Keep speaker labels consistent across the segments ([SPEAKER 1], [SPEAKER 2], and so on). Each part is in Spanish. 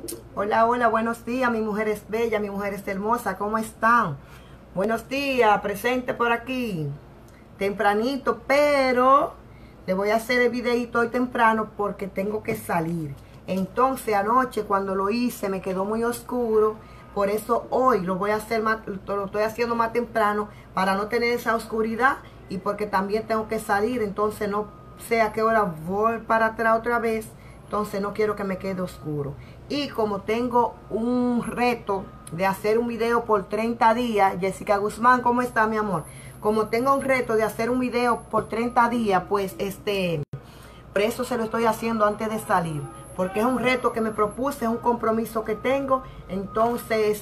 [SPEAKER 1] Hola, hola, buenos días, mi mujer es bella, mi mujer es hermosa, ¿cómo están? Buenos días, presente por aquí, tempranito, pero le voy a hacer el videito hoy temprano porque tengo que salir. Entonces anoche cuando lo hice me quedó muy oscuro, por eso hoy lo voy a hacer más, lo estoy haciendo más temprano para no tener esa oscuridad y porque también tengo que salir, entonces no sé a qué hora voy para atrás otra vez. Entonces no quiero que me quede oscuro. Y como tengo un reto de hacer un video por 30 días, Jessica Guzmán, ¿cómo está, mi amor? Como tengo un reto de hacer un video por 30 días, pues por eso se lo estoy haciendo antes de salir. Porque es un reto que me propuse, es un compromiso que tengo. Entonces,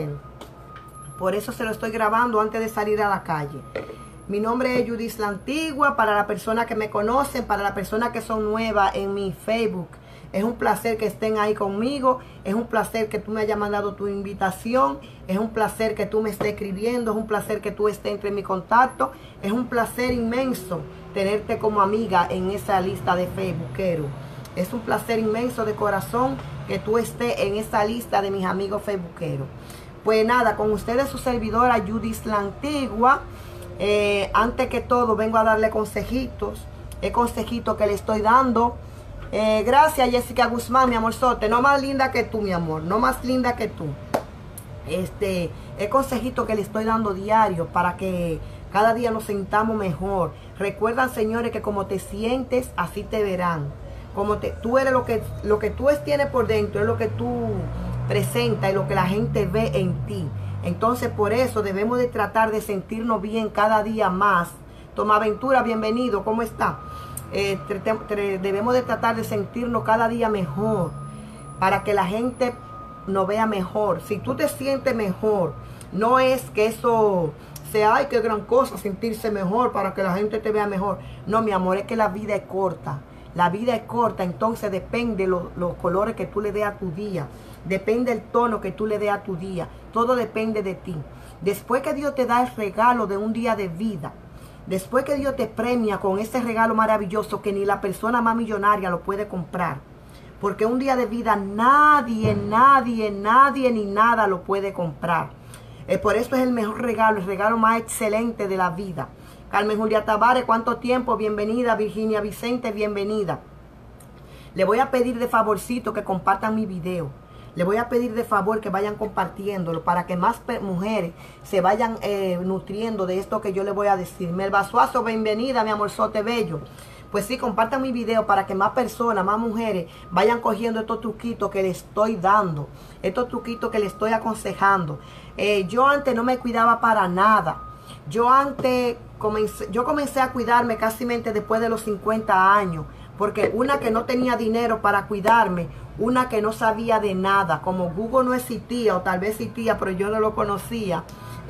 [SPEAKER 1] por eso se lo estoy grabando antes de salir a la calle. Mi nombre es Judith La Antigua, para las personas que me conocen, para las personas que son nuevas en mi Facebook. Es un placer que estén ahí conmigo, es un placer que tú me hayas mandado tu invitación, es un placer que tú me estés escribiendo, es un placer que tú estés entre mi contacto, es un placer inmenso tenerte como amiga en esa lista de Facebookero. Es un placer inmenso de corazón que tú estés en esa lista de mis amigos Facebookeros. Pues nada, con ustedes su servidora Judith La Antigua. Antes que todo vengo a darle consejitos, el consejito que le estoy dando. Gracias Jessica Guzmán, mi amorzote, no más linda que tú, mi amor, no más linda que tú. El consejito que le estoy dando diario para que cada día nos sintamos mejor. Recuerdan, señores, que como te sientes, así te verán. Tú eres lo que tú tienes por dentro, es lo que tú presentas y lo que la gente ve en ti. Entonces, por eso debemos de tratar de sentirnos bien cada día más. Tomaventura, bienvenido, ¿cómo está? Debemos de tratar de sentirnos cada día mejor para que la gente nos vea mejor. Si tú te sientes mejor, no es que eso sea, ay, qué gran cosa, sentirse mejor para que la gente te vea mejor. No, mi amor, es que la vida es corta. La vida es corta, entonces depende los colores que tú le des a tu día. Depende el tono que tú le des a tu día. Todo depende de ti. Después que Dios te da el regalo de un día de vida, después que Dios te premia con ese regalo maravilloso que ni la persona más millonaria lo puede comprar, porque un día de vida nadie ni nada lo puede comprar. Por eso es el mejor regalo, el regalo más excelente de la vida. Carmen Julia Tavares, ¿cuánto tiempo? Bienvenida. Virginia Vicente, bienvenida. Le voy a pedir de favorcito que compartan mi video. Le voy a pedir de favor que vayan compartiéndolo para que más mujeres se vayan nutriendo de esto que yo les voy a decir. Melba Suazo, bienvenida, mi amorzote bello. Pues sí, compartan mi video para que más personas, más mujeres vayan cogiendo estos truquitos que les estoy dando. Estos truquitos que les estoy aconsejando. Yo antes no me cuidaba para nada. Yo comencé a cuidarme casi después de los 50 años. Porque una que no tenía dinero para cuidarme, una que no sabía de nada, como Google no existía, o tal vez existía, pero yo no lo conocía.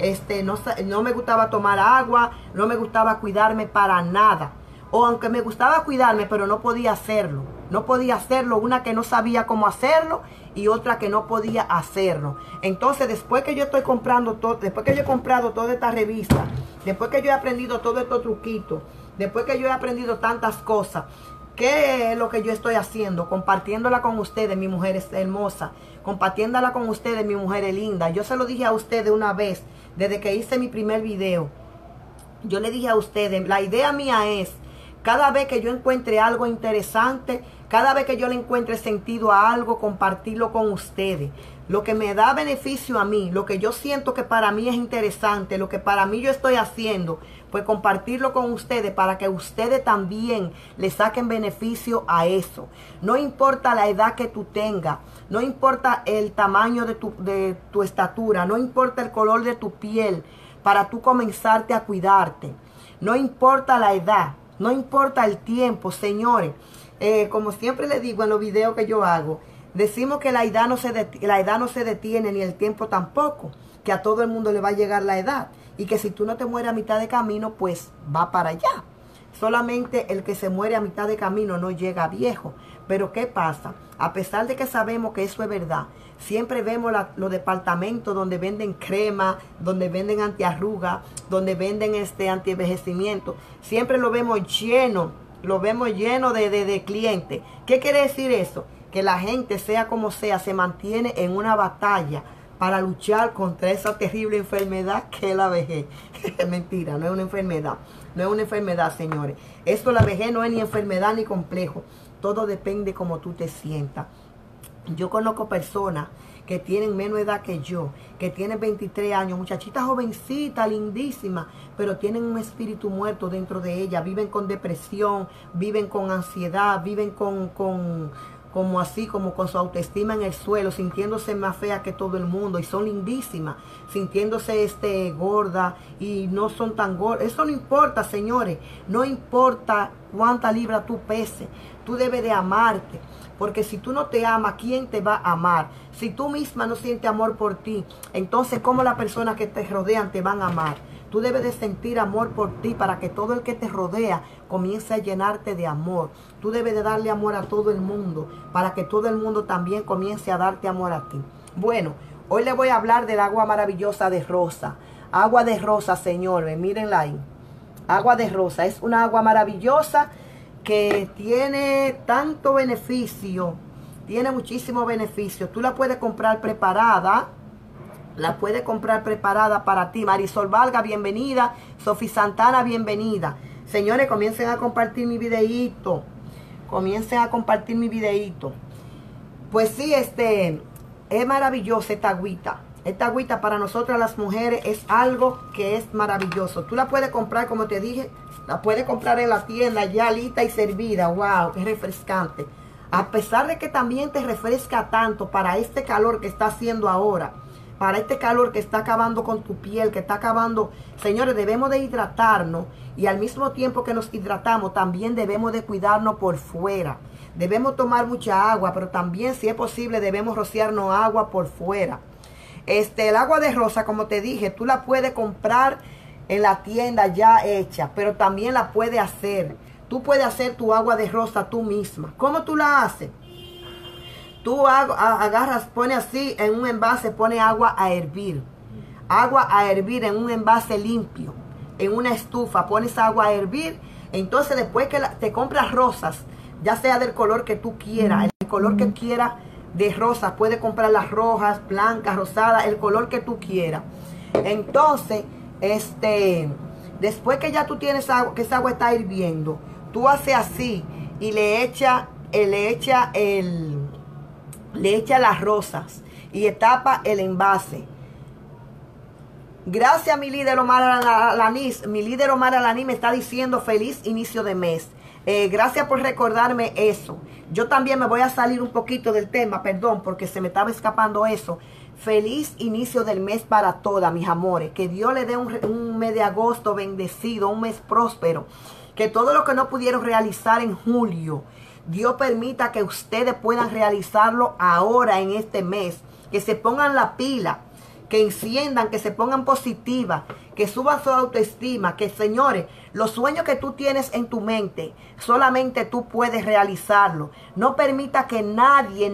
[SPEAKER 1] No me gustaba tomar agua, no me gustaba cuidarme para nada. O aunque me gustaba cuidarme, pero no podía hacerlo. No podía hacerlo, una que no sabía cómo hacerlo y otra que no podía hacerlo. Entonces, después que yo estoy comprando todo, después que yo he comprado toda esta revista, después que yo he aprendido todos estos truquitos, después que yo he aprendido tantas cosas, ¿qué es lo que yo estoy haciendo? Compartiéndola con ustedes, mi mujer es hermosa. Compartiéndola con ustedes, mi mujer es linda. Yo se lo dije a ustedes una vez, desde que hice mi primer video. Yo le dije a ustedes, la idea mía es, cada vez que yo encuentre algo interesante, cada vez que yo le encuentre sentido a algo, compartirlo con ustedes. Lo que me da beneficio a mí, lo que yo siento que para mí es interesante, lo que para mí yo estoy haciendo, pues compartirlo con ustedes para que ustedes también le saquen beneficio a eso. No importa la edad que tú tengas, no importa el tamaño de tu estatura, no importa el color de tu piel, para tú comenzarte a cuidarte. No importa la edad, no importa el tiempo, señores. Como siempre les digo en los videos que yo hago, decimos que la edad no se detiene, ni el tiempo tampoco, que a todo el mundo le va a llegar la edad y que si tú no te mueres a mitad de camino, pues va para allá. Solamente el que se muere a mitad de camino no llega viejo. Pero ¿qué pasa? A pesar de que sabemos que eso es verdad, siempre vemos los departamentos donde venden crema, donde venden antiarruga, donde venden antienvejecimiento. Siempre lo vemos lleno de clientes. ¿Qué quiere decir eso? que la gente, sea como sea, se mantiene en una batalla para luchar contra esa terrible enfermedad que es la vejez. Mentira, no es una enfermedad. No es una enfermedad, señores. Esto, la vejez, no es ni enfermedad ni complejo. Todo depende cómo tú te sientas. Yo conozco personas que tienen menos edad que yo, que tienen 23 años, muchachitas jovencitas, lindísimas, pero tienen un espíritu muerto dentro de ellas. Viven con depresión, viven con ansiedad, viven como así, como con su autoestima en el suelo, sintiéndose más fea que todo el mundo, y son lindísimas, sintiéndose gorda, y no son tan gordas. Eso no importa, señores, no importa cuánta libra tú peses, tú debes de amarte, porque si tú no te amas, ¿quién te va a amar? Si tú misma no sientes amor por ti, entonces ¿cómo las personas que te rodean te van a amar? Tú debes de sentir amor por ti para que todo el que te rodea comience a llenarte de amor. Tú debes de darle amor a todo el mundo para que todo el mundo también comience a darte amor a ti. Bueno, hoy les voy a hablar del agua maravillosa de rosa. Agua de rosa, señores, mírenla ahí. Agua de rosa es una agua maravillosa que tiene tanto beneficio. Tiene muchísimos beneficios. Tú la puedes comprar preparada. La puede comprar preparada para ti. Marisol Valga, bienvenida. Sofi Santana, bienvenida. Señores, comiencen a compartir mi videíto. Comiencen a compartir mi videíto. Pues sí, es maravillosa esta agüita. Esta agüita para nosotras las mujeres es algo que es maravilloso. Tú la puedes comprar, como te dije, la puedes comprar en la tienda ya lista y servida. Wow, qué refrescante. A pesar de que también te refresca tanto para este calor que está haciendo ahora, para este calor que está acabando con tu piel, que está acabando. Señores, debemos de hidratarnos, y al mismo tiempo que nos hidratamos, también debemos de cuidarnos por fuera. Debemos tomar mucha agua, pero también, si es posible, debemos rociarnos agua por fuera. El agua de rosa, como te dije, tú la puedes comprar en la tienda ya hecha, pero también la puedes hacer. Tú puedes hacer tu agua de rosa tú misma. ¿Cómo tú la haces? Tú agarras, pones así en un envase, pone agua a hervir. Agua a hervir en un envase limpio. En una estufa, pones agua a hervir. Entonces, después que te compras rosas, ya sea del color que tú quieras, el color que quieras de rosas, puedes comprar las rojas, blancas, rosadas, el color que tú quieras. Entonces, después que ya tú tienes agua, que esa agua está hirviendo, tú haces así y le echa las rosas y tapa el envase. Gracias, mi líder Omar Alanis. Mi líder Omar Alanis me está diciendo feliz inicio de mes. Gracias por recordarme eso. Yo también me voy a salir un poquito del tema, perdón, porque se me estaba escapando eso. Feliz inicio del mes para todas, mis amores. Que Dios le dé un mes de agosto bendecido, un mes próspero. Que todo lo que no pudieron realizar en julio, Dios permita que ustedes puedan realizarlo ahora en este mes. Que se pongan la pila, que enciendan, que se pongan positivas, que suban su autoestima. Que, señores, los sueños que tú tienes en tu mente, solamente tú puedes realizarlo. No permita que nadie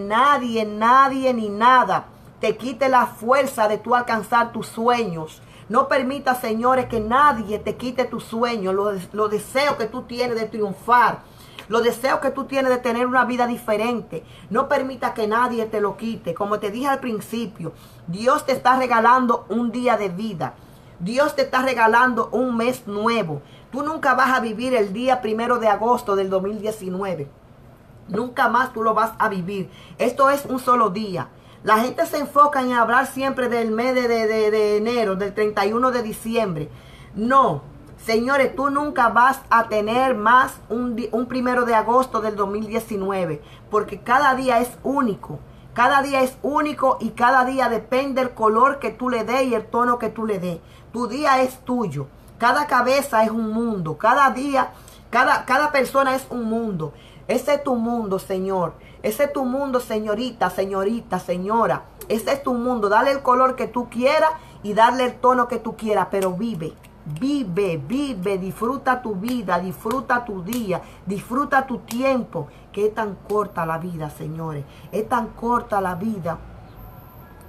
[SPEAKER 1] ni nada te quite la fuerza de tú alcanzar tus sueños. No permita, señores, que nadie te quite tus sueños, los deseos que tú tienes de triunfar, los deseos que tú tienes de tener una vida diferente. No permita que nadie te lo quite. Como te dije al principio, Dios te está regalando un día de vida. Dios te está regalando un mes nuevo. Tú nunca vas a vivir el día 1 de agosto del 2019. Nunca más tú lo vas a vivir. Esto es un solo día. La gente se enfoca en hablar siempre del mes de enero, del 31 de diciembre. No, señores, tú nunca vas a tener más un 1 de agosto del 2019, porque cada día es único. Cada día es único y cada día depende del color que tú le des y el tono que tú le des. Tu día es tuyo. Cada cabeza es un mundo. Cada día, cada persona es un mundo. Ese es tu mundo, Señor. Ese es tu mundo, señorita, señora. Ese es tu mundo. Dale el color que tú quieras y darle el tono que tú quieras, pero vive. Vive, disfruta tu vida, disfruta tu día, disfruta tu tiempo, que es tan corta la vida, señores. Es tan corta la vida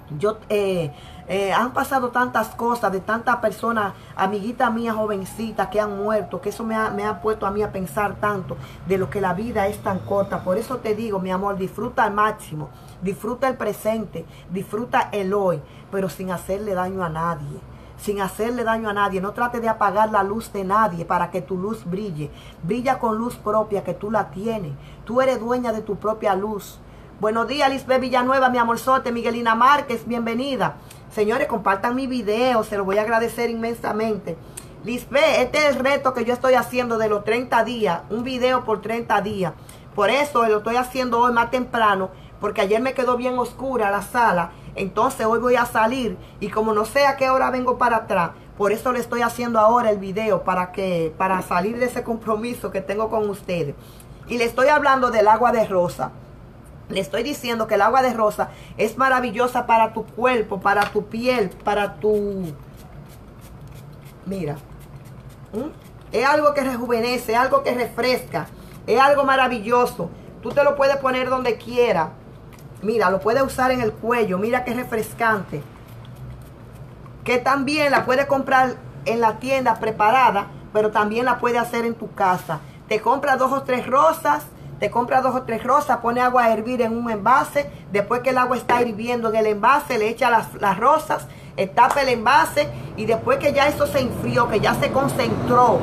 [SPEAKER 1] Han pasado tantas cosas de tantas personas, amiguitas mías jovencitas que han muerto, que eso me ha puesto a mí a pensar tanto de lo que la vida es tan corta. Por eso te digo, mi amor, disfruta al máximo, disfruta el presente, disfruta el hoy, pero sin hacerle daño a nadie. Sin hacerle daño a nadie. No trate de apagar la luz de nadie para que tu luz brille. Brilla con luz propia que tú la tienes. Tú eres dueña de tu propia luz. Buenos días, Lisbeth Villanueva, mi amorzote. Miguelina Márquez, bienvenida. Señores, compartan mi video, se lo voy a agradecer inmensamente. Lisbeth, este es el reto que yo estoy haciendo de los 30 días, un video por 30 días. Por eso lo estoy haciendo hoy más temprano, porque ayer me quedó bien oscura la sala. Entonces hoy voy a salir y como no sé a qué hora vengo para atrás, por eso le estoy haciendo ahora el video para salir de ese compromiso que tengo con ustedes. Y le estoy hablando del agua de rosa. Le estoy diciendo que el agua de rosa es maravillosa para tu cuerpo, para tu piel, para tu... Mira. Es algo que rejuvenece, es algo que refresca. Es algo maravilloso. Tú te lo puedes poner donde quiera. Mira, lo puedes usar en el cuello. Mira qué refrescante. Que también la puedes comprar en la tienda preparada, pero también la puedes hacer en tu casa. Te compras 2 o 3 rosas. Te compra 2 o 3 rosas, pone agua a hervir en un envase. Después que el agua está hirviendo en el envase, le echa las rosas, tapa el envase. Y después que ya eso se enfrió, que ya se concentró,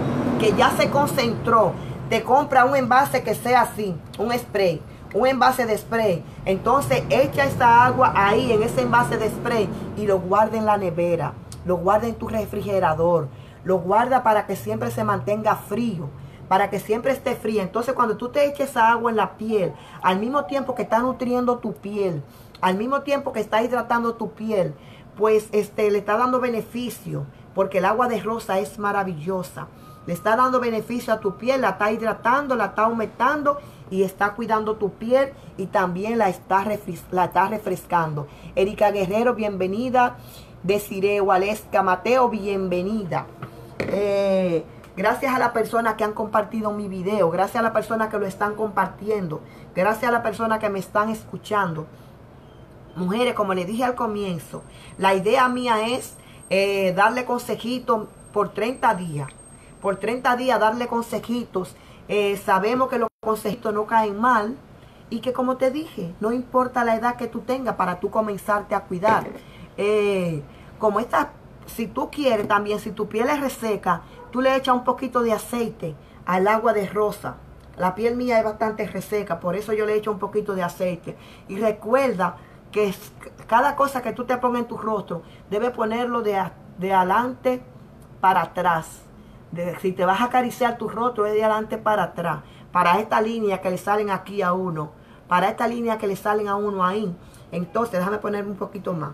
[SPEAKER 1] te compra un envase que sea así, un spray, un envase de spray. Entonces echa esa agua ahí en ese envase de spray y lo guarda en la nevera, lo guarda en tu refrigerador, lo guarda para que siempre se mantenga frío. Para que siempre esté fría. Entonces cuando tú te eches esa agua en la piel, al mismo tiempo que está nutriendo tu piel, al mismo tiempo que está hidratando tu piel, pues le está dando beneficio, porque el agua de rosa es maravillosa. Le está dando beneficio a tu piel, la está hidratando, la está aumentando y está cuidando tu piel y también la está refrescando. Erika Guerrero, bienvenida. Desiree Waleska Mateo, bienvenida. Gracias a las personas que han compartido mi video. Gracias a las personas que lo están compartiendo. Gracias a las personas que me están escuchando. Mujeres, como les dije al comienzo, la idea mía es darle consejitos por 30 días. Por 30 días darle consejitos. Sabemos que los consejitos no caen mal. Y que como te dije, no importa la edad que tú tengas para tú comenzarte a cuidar. Como esta, si tú quieres también, si tu piel es reseca, tú le echas un poquito de aceite al agua de rosa. La piel mía es bastante reseca, por eso yo le echo un poquito de aceite. Y recuerda que cada cosa que tú te pongas en tu rostro, debes ponerlo de adelante para atrás. Si te vas a acariciar tu rostro, es de adelante para atrás. Para esta línea que le salen aquí a uno. Para esta línea que le salen a uno ahí. Entonces, déjame poner un poquito más.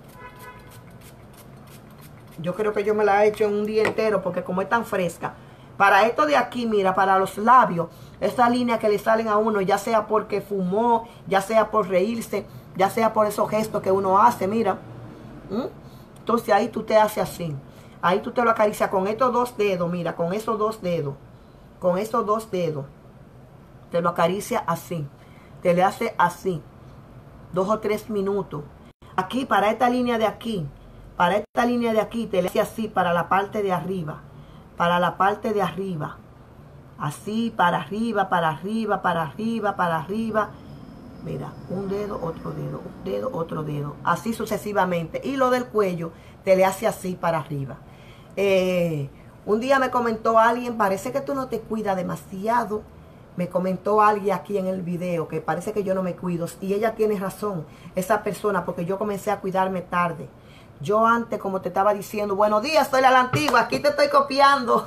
[SPEAKER 1] Yo creo que yo me la he hecho en un día entero porque como es tan fresca. Para esto de aquí, mira, para los labios, esa línea que le salen a uno, ya sea porque fumó, ya sea por reírse, ya sea por esos gestos que uno hace, mira. Entonces ahí tú te haces así. Ahí tú te lo acaricias con estos 2 dedos, mira, con esos 2 dedos. Con esos 2 dedos. Te lo acaricia así. Te le hace así. 2 o 3 minutos. Aquí, para esta línea de aquí. Para esta línea de aquí, te le hace así para la parte de arriba. Para la parte de arriba. Así, para arriba, para arriba, para arriba, para arriba. Mira, un dedo, otro dedo, un dedo, otro dedo. Así sucesivamente. Y lo del cuello, te le hace así para arriba. Un día me comentó alguien, parece que tú no te cuidas demasiado. Me comentó alguien aquí en el video que parece que yo no me cuido. Y ella tiene razón, esa persona, porque yo comencé a cuidarme tarde. Yo antes, como te estaba diciendo, buenos días, soy la antigua, aquí te estoy copiando.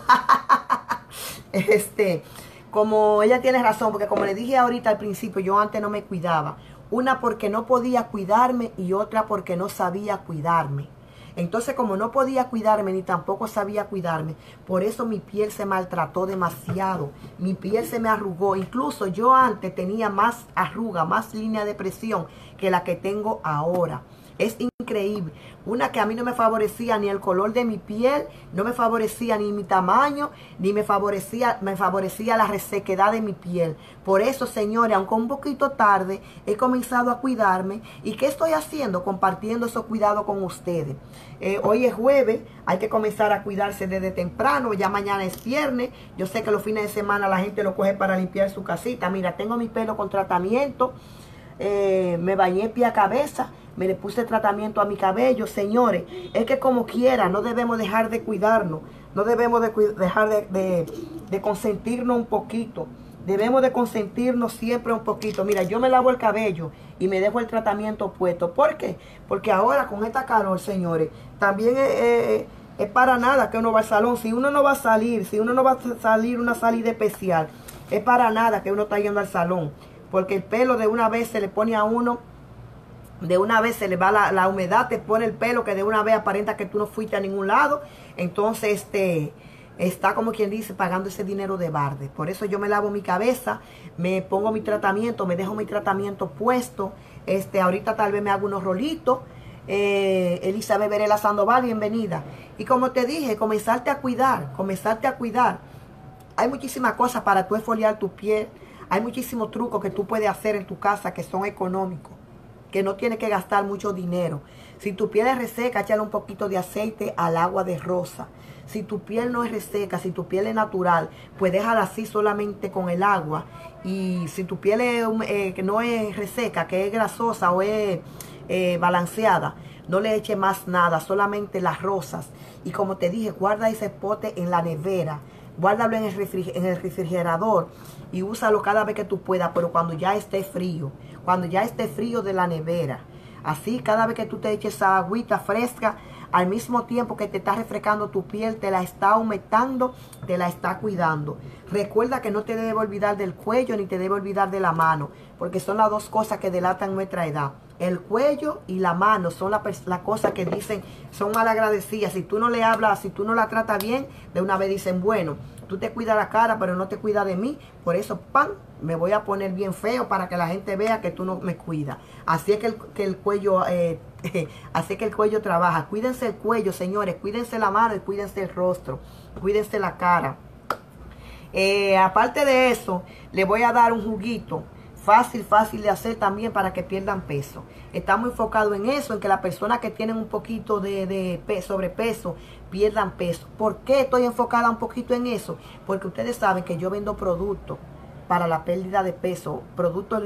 [SPEAKER 1] Como ella tiene razón, porque como le dije ahorita al principio, yo antes no me cuidaba. Una porque no podía cuidarme y otra porque no sabía cuidarme. Entonces, como no podía cuidarme ni tampoco sabía cuidarme, por eso mi piel se maltrató demasiado. Mi piel se me arrugó. Incluso yo antes tenía más arruga, más línea de presión que la que tengo ahora. Es increíble increíble. Una que a mí no me favorecía ni el color de mi piel, no me favorecía ni mi tamaño, ni me favorecía la resequedad de mi piel. Por eso, señores, aunque un poquito tarde, he comenzado a cuidarme. ¿Y qué estoy haciendo? Compartiendo esos cuidados con ustedes. Hoy es jueves, hay que comenzar a cuidarse desde temprano. Ya mañana es viernes. Yo sé que los fines de semana la gente lo coge para limpiar su casita. Mira, tengo mi pelo con tratamiento. Me bañé pie a cabeza, me le puse tratamiento a mi cabello. Señores, es que como quiera no debemos dejar de cuidarnos, no debemos dejar de consentirnos un poquito, debemos de consentirnos siempre un poquito. Mira, yo me lavo el cabello y me dejo el tratamiento puesto. ¿Por qué? Porque ahora con esta calor, señores, también es para nada que uno va al salón. Si uno no va a salir, si uno no va a salir una salida especial, es para nada que uno está yendo al salón. Porque el pelo de una vez se le pone a uno, de una vez se le va la humedad, te pone el pelo que de una vez aparenta que tú no fuiste a ningún lado. Entonces, está como quien dice, pagando ese dinero de barde. Por eso yo me lavo mi cabeza, me pongo mi tratamiento, me dejo mi tratamiento puesto. Ahorita tal vez me hago unos rolitos. Elizabeth Verela Sandoval, bienvenida. Y como te dije, comenzarte a cuidar, comenzarte a cuidar. Hay muchísimas cosas para tú esfoliar tu piel. Hay muchísimos trucos que tú puedes hacer en tu casa que son económicos, que no tienes que gastar mucho dinero. Si tu piel es reseca, échale un poquito de aceite al agua de rosa. Si tu piel no es reseca, si tu piel es natural, pues déjala así solamente con el agua. Y si tu piel que no es reseca, que es grasosa o es balanceada, no le eche más nada, solamente las rosas. Y como te dije, guarda ese pote en la nevera. Guárdalo en el refrigerador y úsalo cada vez que tú puedas, pero cuando ya esté frío de la nevera. Así cada vez que tú te eches esa agüita fresca, al mismo tiempo que te está refrescando tu piel, te la está aumentando, te la está cuidando. Recuerda que no te debe olvidar del cuello ni te debe olvidar de la mano, porque son las dos cosas que delatan nuestra edad. El cuello y la mano son las cosas que dicen, son malagradecidas. Si tú no le hablas, si tú no la tratas bien, de una vez dicen, bueno, tú te cuidas la cara, pero no te cuidas de mí. Por eso, ¡pam!, me voy a poner bien feo para que la gente vea que tú no me cuidas. Así es que el cuello, así que el cuello trabaja. Cuídense el cuello, señores. Cuídense la mano y cuídense el rostro. Cuídense la cara. Aparte de eso, le voy a dar un juguito. Fácil de hacer también para que pierdan peso. Estamos enfocados en eso, en que las personas que tienen un poquito de sobrepeso pierdan peso. ¿Por qué estoy enfocada un poquito en eso? Porque ustedes saben que yo vendo productos para la pérdida de peso, productos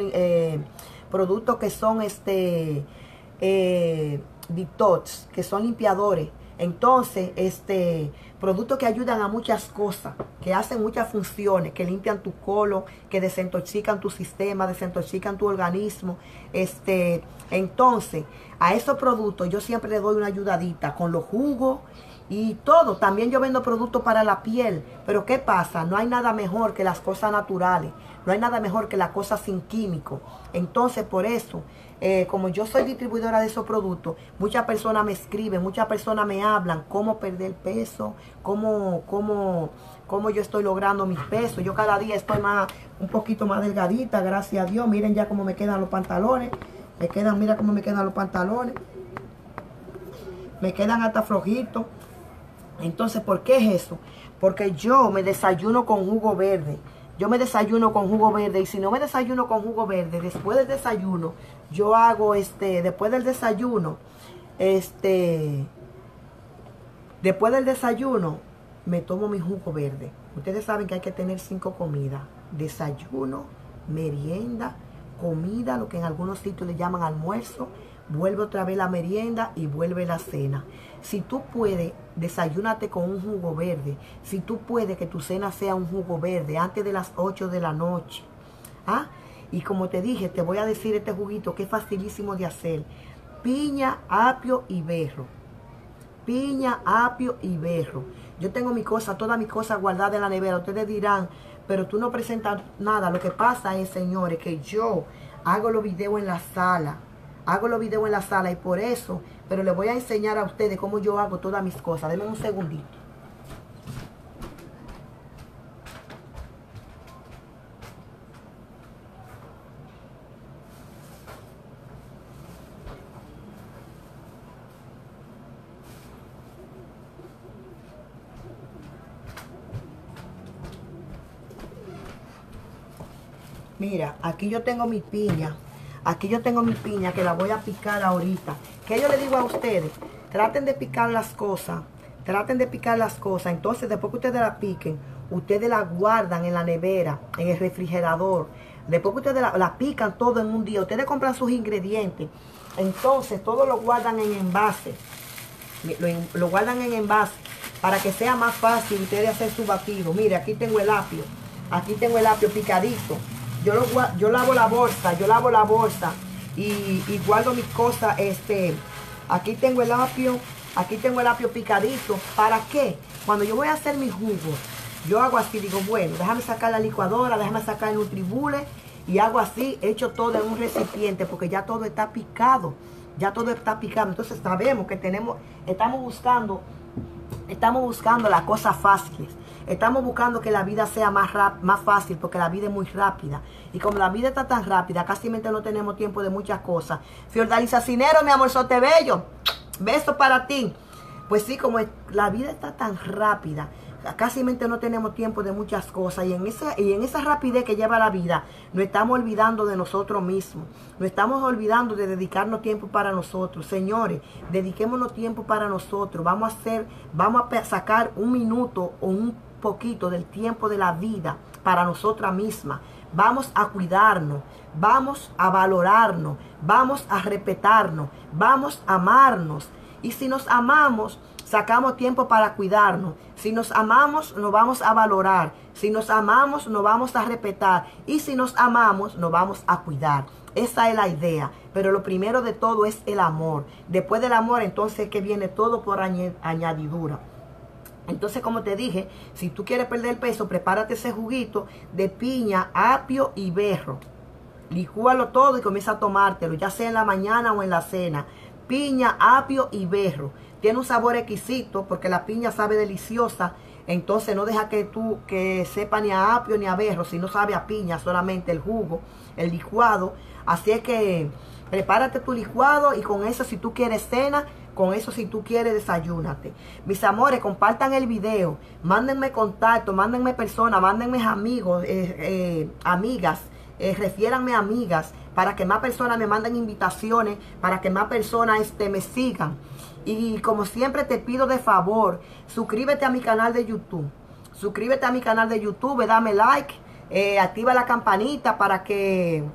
[SPEAKER 1] que son detox, que son limpiadores. Entonces, productos que ayudan a muchas cosas, que hacen muchas funciones, que limpian tu colon, que desintoxican tu sistema, desintoxican tu organismo. Entonces, a esos productos yo siempre le doy una ayudadita con los jugos y todo. También yo vendo productos para la piel. Pero ¿qué pasa? No hay nada mejor que las cosas naturales. No hay nada mejor que las cosas sin químicos. Entonces, por eso, como yo soy distribuidora de esos productos, muchas personas me escriben, muchas personas me hablan cómo perder peso, cómo yo estoy logrando mis pesos. Yo cada día estoy un poquito más delgadita, gracias a Dios. Miren ya cómo me quedan los pantalones. Mira cómo me quedan los pantalones. Me quedan hasta flojitos. Entonces, ¿por qué es eso? Porque yo me desayuno con jugo verde. Yo me desayuno con jugo verde. Y si no me desayuno con jugo verde, después del desayuno, yo hago después del desayuno, me tomo mi jugo verde. Ustedes saben que hay que tener 5 comidas: desayuno, merienda, comida, lo que en algunos sitios le llaman almuerzo, vuelve otra vez la merienda y vuelve la cena. Si tú puedes, desayúnate con un jugo verde. Si tú puedes, que tu cena sea un jugo verde antes de las 8 de la noche. ¿Ah? Y como te dije, te voy a decir este juguito que es facilísimo de hacer. Piña, apio y berro. Piña, apio y berro. Yo tengo todas mis cosas guardadas en la nevera. Ustedes dirán, pero tú no presentas nada. Lo que pasa es, señores, que yo hago los videos en la sala. Y por eso, pero les voy a enseñar a ustedes cómo yo hago todas mis cosas. Denme un segundito. Mira, aquí yo tengo mi piña. Aquí yo tengo mi piña que la voy a picar ahorita. Que yo le digo a ustedes, traten de picar las cosas. Traten de picar las cosas. Entonces, después que ustedes la piquen, ustedes la guardan en la nevera, en el refrigerador. Después que ustedes la pican todo en un día, ustedes compran sus ingredientes. Entonces, todo lo guardan en envase. Lo guardan en envase para que sea más fácil ustedes hacer su batido. Mire, aquí tengo el apio. Aquí tengo el apio picadito. Yo lavo la bolsa y guardo mis cosas. Aquí tengo el apio picadito. ¿Para qué? Cuando yo voy a hacer mi jugo, yo hago así, digo, bueno, déjame sacar la licuadora, déjame sacar el Nutribullet y hago así, echo todo en un recipiente porque ya todo está picado. Ya todo está picado. Entonces sabemos que estamos buscando las cosas fáciles. Estamos buscando que la vida sea más fácil porque la vida es muy rápida. Y como la vida está tan rápida, casi no tenemos tiempo de muchas cosas. Fiordalisa Cinero, mi amorzote bello, beso para ti. Pues sí, como la vida está tan rápida, casi no tenemos tiempo de muchas cosas. Y en esa rapidez que lleva la vida, nos estamos olvidando de nosotros mismos. Nos estamos olvidando de dedicarnos tiempo para nosotros. Señores, dediquémonos tiempo para nosotros. Vamos a sacar un minuto o un poquito del tiempo de la vida para nosotras mismas. Vamos a cuidarnos, vamos a valorarnos, vamos a respetarnos, vamos a amarnos. Y si nos amamos, sacamos tiempo para cuidarnos. Si nos amamos, nos vamos a valorar. Si nos amamos, nos vamos a respetar. Y si nos amamos, nos vamos a cuidar. Esa es la idea. Pero lo primero de todo es el amor. Después del amor, entonces que viene todo por añadidura. Entonces, como te dije, si tú quieres perder peso, prepárate ese juguito de piña, apio y berro. Licúalo todo y comienza a tomártelo, ya sea en la mañana o en la cena. Piña, apio y berro. Tiene un sabor exquisito porque la piña sabe deliciosa. Entonces no deja que sepa ni a apio ni a berro, sino sabe a piña solamente el jugo, el licuado. Así es que prepárate tu licuado y con eso si tú quieres cena, con eso si tú quieres desayúnate. Mis amores, compartan el video, mándenme contacto, mándenme personas, mándenme amigos, amigas, refiéranme amigas para que más personas me manden invitaciones, para que más personas me sigan. Y como siempre te pido de favor, suscríbete a mi canal de YouTube. Suscríbete a mi canal de YouTube, dame like, activa la campanita para que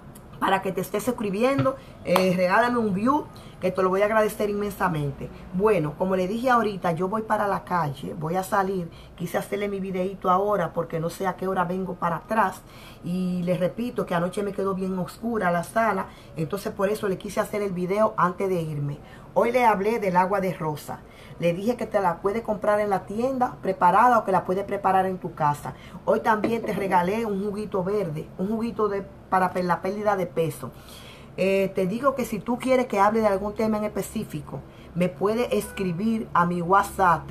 [SPEAKER 1] te estés suscribiendo, regálame un view, que te lo voy a agradecer inmensamente. Bueno, como le dije ahorita, yo voy para la calle, voy a salir, quise hacerle mi videito ahora porque no sé a qué hora vengo para atrás. Y les repito que anoche me quedó bien oscura la sala, entonces por eso le quise hacer el video antes de irme. Hoy le hablé del agua de rosa. Le dije que te la puedes comprar en la tienda preparada o que la puedes preparar en tu casa. Hoy también te regalé un juguito verde, un juguito para la pérdida de peso. Te digo que si tú quieres que hable de algún tema en específico, me puedes escribir a mi WhatsApp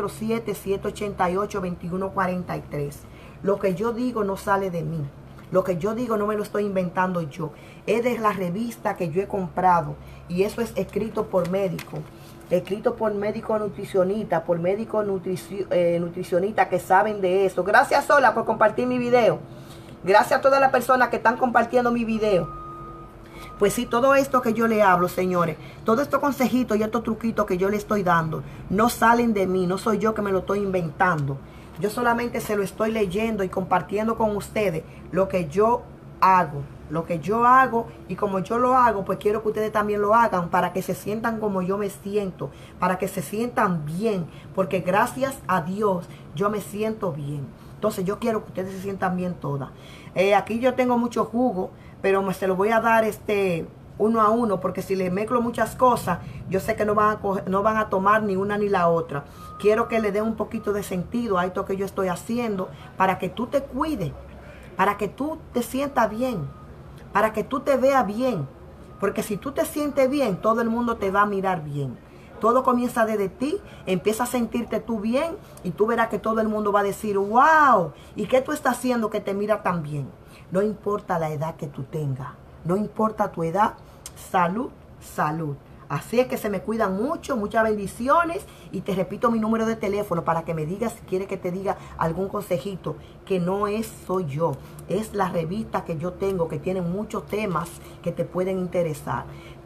[SPEAKER 1] 347-788-2143. Lo que yo digo no sale de mí. Lo que yo digo no me lo estoy inventando yo. Es de la revista que yo he comprado. Y eso es escrito por médico. Escrito por médico nutricionista, por médico nutricionista que saben de eso. Gracias, Sola, por compartir mi video. Gracias a todas las personas que están compartiendo mi video. Pues sí, todo esto que yo le hablo, señores, todos estos consejitos y estos truquitos que yo le estoy dando, no salen de mí, no soy yo que me lo estoy inventando. Yo solamente se lo estoy leyendo y compartiendo con ustedes lo que yo hago. Lo que yo hago y como yo lo hago, pues quiero que ustedes también lo hagan para que se sientan como yo me siento, para que se sientan bien, porque gracias a Dios yo me siento bien. Entonces yo quiero que ustedes se sientan bien todas. Aquí yo tengo mucho jugo, pero se lo voy a dar uno a uno, porque si le mezclo muchas cosas, yo sé que no van a tomar ni una ni la otra. Quiero que le den un poquito de sentido a esto que yo estoy haciendo, para que tú te cuides, para que tú te sientas bien, para que tú te veas bien. Porque si tú te sientes bien, todo el mundo te va a mirar bien. Todo comienza desde ti, empieza a sentirte tú bien y tú verás que todo el mundo va a decir, wow, ¿y qué tú estás haciendo que te mira tan bien? No importa la edad que tú tengas, no importa tu edad, salud, salud. Así es que se me cuidan mucho, muchas bendiciones. Y te repito mi número de teléfono para que me digas si quieres que te diga algún consejito. Que no soy yo, es la revista que yo tengo, que tiene muchos temas que te pueden interesar.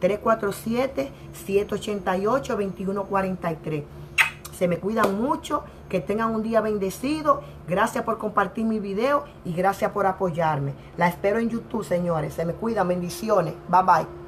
[SPEAKER 1] 347-788-2143. Se me cuidan mucho, que tengan un día bendecido. Gracias por compartir mi video y gracias por apoyarme. La espero en YouTube, señores. Se me cuidan, bendiciones. Bye, bye.